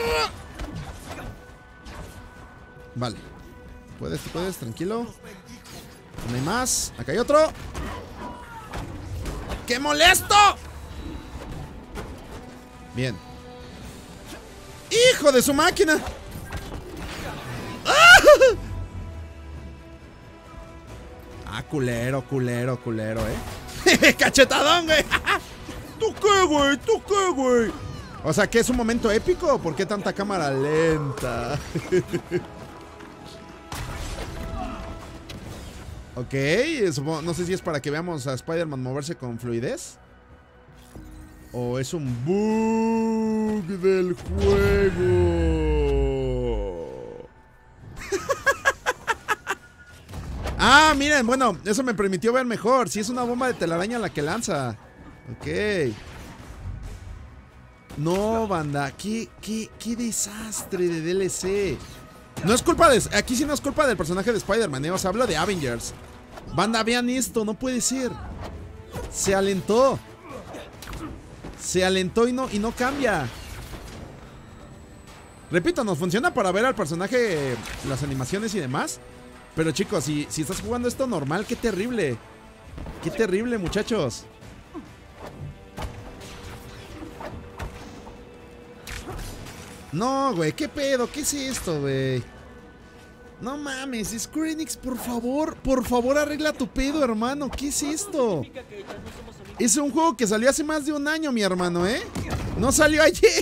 Vale. Puedes, tú puedes, tranquilo. No hay más. Acá hay otro. ¡Qué molesto! Bien. ¡Hijo de su máquina! ¡Ah! Ah, culero, culero, culero, eh. ¡Cachetadón, güey! ¿Tú qué, güey? ¿Tú qué, güey? O sea, ¿qué es un momento épico? ¿Por qué tanta cámara lenta? Ok, supongo, no sé si es para que veamos a Spider-Man moverse con fluidez. O es un bug del juego. Ah, miren, bueno, eso me permitió ver mejor. Si es una bomba de telaraña la que lanza. Ok. No, banda, qué, qué, qué desastre de D L C. No es culpa de... Aquí sí no es culpa del personaje de Spider-Man, ¿eh? O sea, hablo de Avengers. Banda, vean esto, no puede ser. Se alentó. Se alentó y no, y no cambia. Repito, nos funciona para ver al personaje, las animaciones y demás. Pero chicos, si, si estás jugando esto normal, qué terrible. Qué terrible, muchachos. No, güey, ¿qué pedo? ¿Qué es esto, güey? No mames, Square Enix, por favor, por favor arregla tu pedo, hermano. ¿Qué es esto? Es un juego que salió hace más de un año, mi hermano, ¿eh? No salió ayer.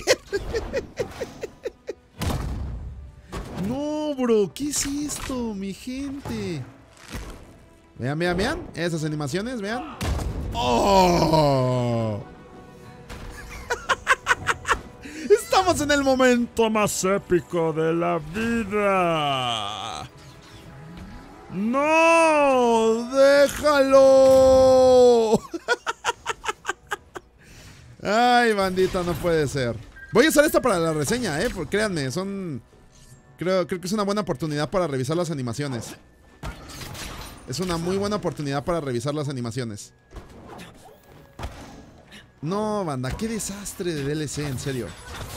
No, bro, ¿qué es esto, mi gente? Vean, vean, vean. Esas animaciones, vean. ¡Oh! Estamos en el momento más épico de la vida. ¡No! ¡Déjalo! Ay, bandita, no puede ser. Voy a usar esta para la reseña, eh. Porque créanme, son... Creo, creo que es una buena oportunidad para revisar las animaciones. Es una muy buena oportunidad para revisar las animaciones. No, banda, qué desastre de D L C, en serio.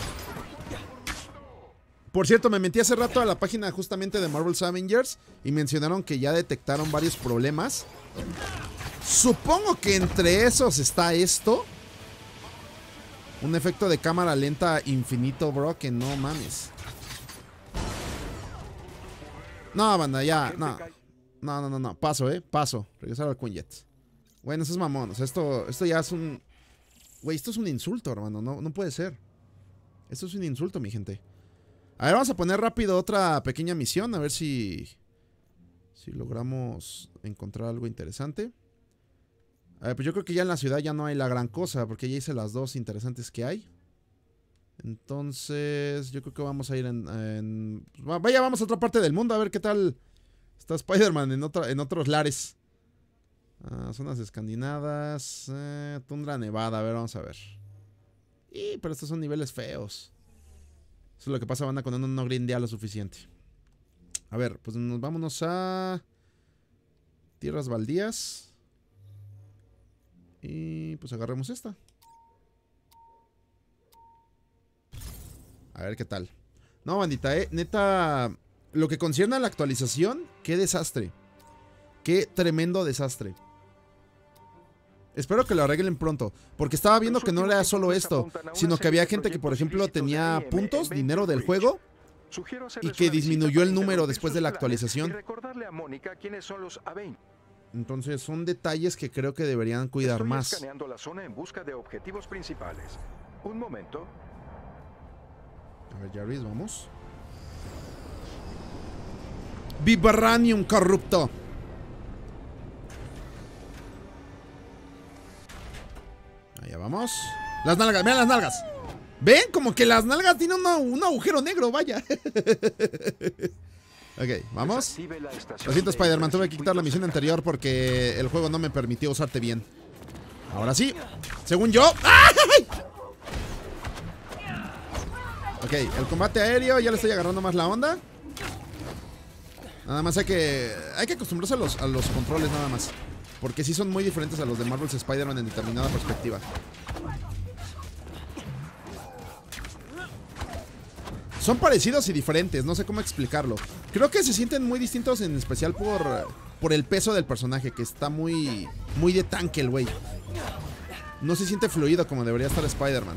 Por cierto, me metí hace rato a la página justamente de Marvel's Avengers y mencionaron que ya detectaron varios problemas. Supongo que entre esos está esto. Un efecto de cámara lenta infinito, bro, que no mames. No, banda, ya, no. No, no, no, no, paso, eh, paso. Regresar al Quinjet. Bueno, eso es mamón, o sea, esto, esto ya es un... Güey, esto es un insulto, hermano, no, no puede ser. Esto es un insulto, mi gente. A ver, vamos a poner rápido otra pequeña misión, a ver si... Si logramos encontrar algo interesante. A ver, pues yo creo que ya en la ciudad ya no hay la gran cosa, porque ya hice las dos interesantes que hay. Entonces, yo creo que vamos a ir en... en... Vaya, vamos a otra parte del mundo, a ver qué tal está Spider-Man en, otra, en otros lares. Ah, zonas escandinavas, eh, tundra nevada, a ver, vamos a ver. Y, pero estos son niveles feos. Eso es lo que pasa, banda, cuando uno no grindea lo suficiente. A ver, pues nos vámonos a... Tierras baldías. Y pues agarremos esta. A ver qué tal. No, bandita, eh, neta... Lo que concierne a la actualización, qué desastre. Qué tremendo desastre. Espero que lo arreglen pronto, porque estaba viendo que no era solo esto, sino que había gente que, por ejemplo, tenía puntos, dinero del juego, y que disminuyó el número después de la actualización. Entonces son detalles que creo que deberían cuidar más. Escaneando la zona en busca de objetivos principales. Un momento. A ver, Jarvis, vamos. Vibranium corrupto. Allá vamos. Las nalgas, vean las nalgas. ¿Ven? Como que las nalgas tienen una, un agujero negro, vaya. Ok, vamos. Lo siento, Spider-Man, tuve que quitar la misión anterior porque el juego no me permitió usarte bien. Ahora sí, según yo. ¡Ay! Ok, el combate aéreo ya le estoy agarrando más la onda. Nada más hay que Hay que acostumbrarse a los, a los controles nada más, porque sí son muy diferentes a los de Marvel's Spider-Man en determinada perspectiva. son parecidos y diferentes, no sé cómo explicarlo. Creo que se sienten muy distintos, en especial por, por el peso del personaje, que está muy, muy de tanque el güey. No se siente fluido como debería estar Spider-Man.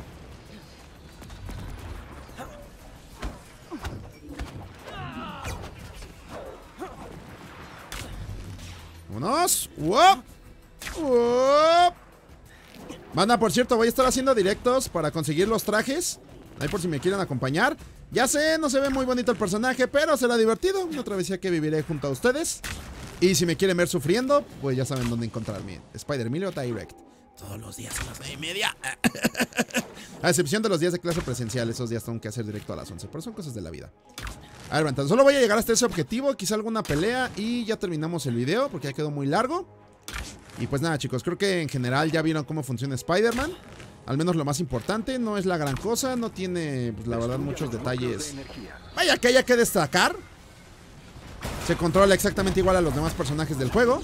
¡Vámonos! ¡Wop! ¡Wop! Banda, por cierto, voy a estar haciendo directos para conseguir los trajes. Ahí por si me quieren acompañar. Ya sé, no se ve muy bonito el personaje, pero será divertido. Una travesía que viviré junto a ustedes. Y si me quieren ver sufriendo, pues ya saben dónde encontrarme. Spider-Emilio Direct. Todos los días a las nueve y media. A excepción de los días de clase presencial. Esos días tengo que hacer directo a las once. Pero son cosas de la vida. A ver, entonces solo voy a llegar hasta ese objetivo. Quizá alguna pelea y ya terminamos el video, porque ya quedó muy largo. Y pues nada, chicos, creo que en general ya vieron cómo funciona Spider-Man. Al menos lo más importante, no es la gran cosa. No tiene, pues, la verdad, muchos detalles. Vaya que haya que destacar. Se controla exactamente igual a los demás personajes del juego.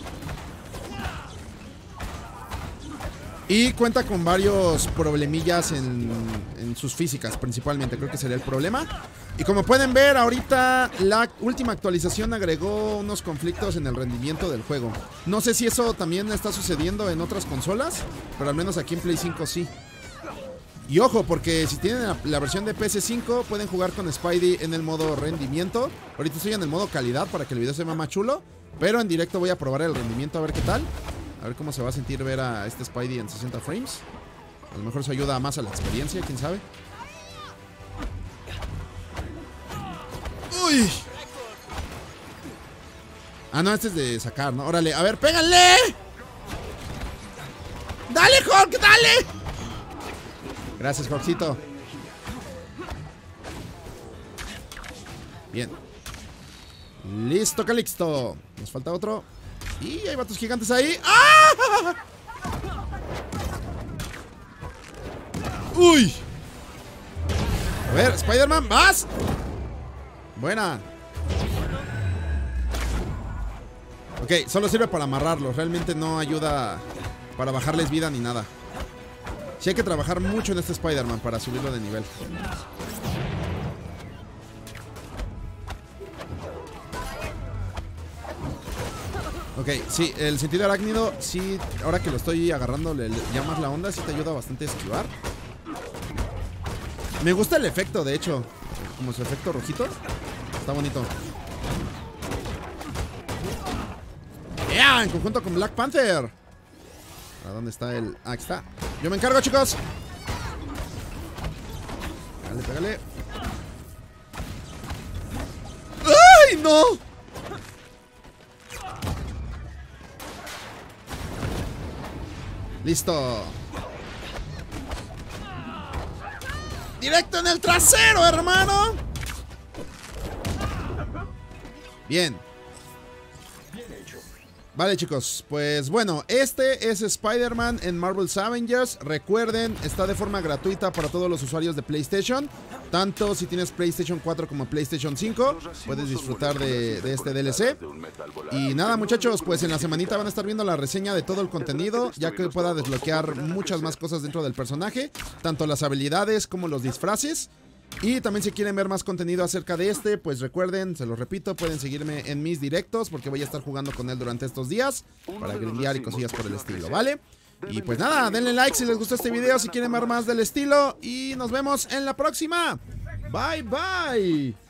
Y cuenta con varios problemillas en, en sus físicas, principalmente. Creo que sería el problema. Y como pueden ver, ahorita la última actualización agregó unos conflictos en el rendimiento del juego. No sé si eso también está sucediendo en otras consolas, pero al menos aquí en Play cinco sí. Y ojo, porque si tienen la, la versión de P S cinco, pueden jugar con Spidey en el modo rendimiento. Ahorita estoy en el modo calidad para que el video se vea más chulo, pero en directo voy a probar el rendimiento a ver qué tal. A ver cómo se va a sentir ver a este Spidey en sesenta frames. A lo mejor eso ayuda más a la experiencia, quién sabe. ¡Uy! Ah, no, este es de sacar, ¿no? Órale, a ver, ¡pégale! ¡Dale, Hulk, dale! Gracias, Hulkcito. Bien. Listo, Calixto. Nos falta otro. Y hay vatos gigantes ahí. ¡Ah! ¡Uy! A ver, Spider-Man, ¡vas! Buena. Ok, solo sirve para amarrarlos. Realmente no ayuda para bajarles vida ni nada. Sí hay que trabajar mucho en este Spider-Man para subirlo de nivel. Ok, sí, el sentido arácnido, sí, ahora que lo estoy agarrando, le, le llamas la onda, sí te ayuda bastante a esquivar. Me gusta el efecto, de hecho, como su efecto rojito. Está bonito. ¡Yeah! En conjunto con Black Panther. ¿A dónde está el...? Ah, aquí está. Yo me encargo, chicos. Pégale, pégale. ¡Ay, no! Listo. Directo en el trasero, hermano. Bien. Vale, chicos, pues bueno, este es Spider-Man en Marvel's Avengers. Recuerden, está de forma gratuita para todos los usuarios de PlayStation. Tanto si tienes PlayStation cuatro como PlayStation cinco, puedes disfrutar de, de este D L C. Y nada, muchachos, pues en la semanita van a estar viendo la reseña de todo el contenido, ya que pueda desbloquear muchas más cosas dentro del personaje, tanto las habilidades como los disfraces. Y también si quieren ver más contenido acerca de este, pues recuerden, se los repito, pueden seguirme en mis directos, porque voy a estar jugando con él durante estos días para grindear y cosillas por el estilo, ¿vale? Y pues nada, denle like si les gustó este video, si quieren ver más del estilo, y nos vemos en la próxima. Bye, bye.